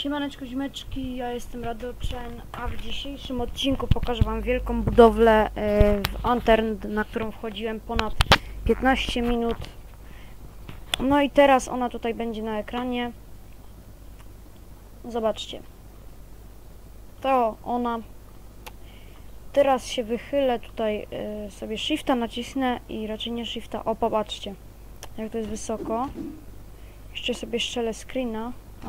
Siemaneczko, ziomeczki, ja jestem Radochen, a w dzisiejszym odcinku pokażę wam wielką budowlę w Antern, na którą wchodziłem ponad 15 minut. No i teraz ona tutaj będzie na ekranie. Zobaczcie. To ona. Teraz się wychylę tutaj, sobie shifta nacisnę i raczej nie shifta. O, popatrzcie, jak to jest wysoko. Jeszcze sobie strzelę screena.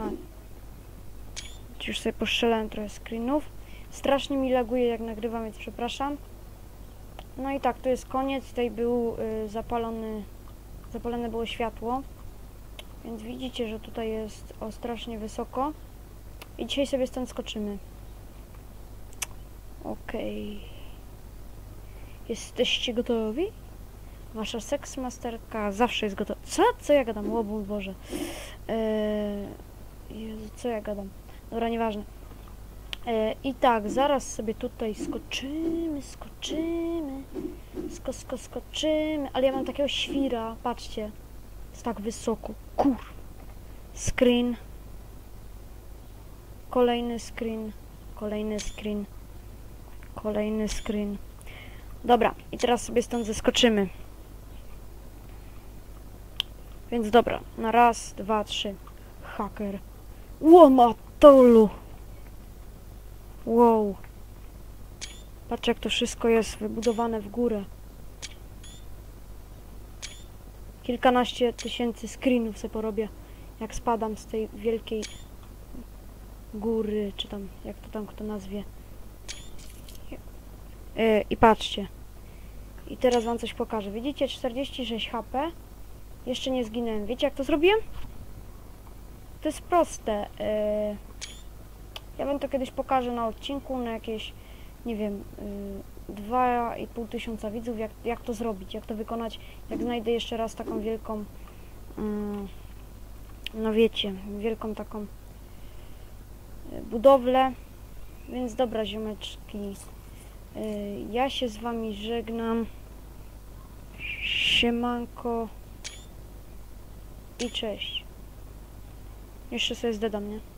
Już sobie postrzelałem trochę screenów. Strasznie mi laguje jak nagrywam, więc przepraszam. No i tak, to jest koniec. Tutaj był zapalone było światło. Więc widzicie, że tutaj jest strasznie wysoko. I dzisiaj sobie stąd skoczymy. Okej. Jesteście gotowi? Wasza seksmasterka zawsze jest gotowa. Co ja gadam? O mój Boże. Jezu, co ja gadam? Dobra, nieważne. I tak, zaraz sobie tutaj skoczymy. Skoczymy. Ale ja mam takiego świra, patrzcie. Jest tak wysoko. Kur. Screen. Kolejny screen. Kolejny screen. Dobra, i teraz sobie stąd zeskoczymy. Więc dobra, na raz, dwa, trzy. Haker. Łomatolu. Wow. Patrz, jak to wszystko jest wybudowane w górę. Kilkanaście tysięcy screenów sobie porobię, jak spadam z tej wielkiej góry, czy tam, jak to tam kto nazwie. I patrzcie. I teraz wam coś pokażę. Widzicie, 46 HP. Jeszcze nie zginąłem. Wiecie, jak to zrobiłem? To jest proste. Ja wam to kiedyś pokażę na odcinku, na jakieś, nie wiem, 2,5 tysiąca widzów, jak to zrobić, jak to wykonać, jak znajdę jeszcze raz taką wielką, no wiecie, wielką taką budowlę. Więc dobra, ziomeczki, ja się z wami żegnam. Siemanko i cześć. Jeszcze sobie zdedam, nie?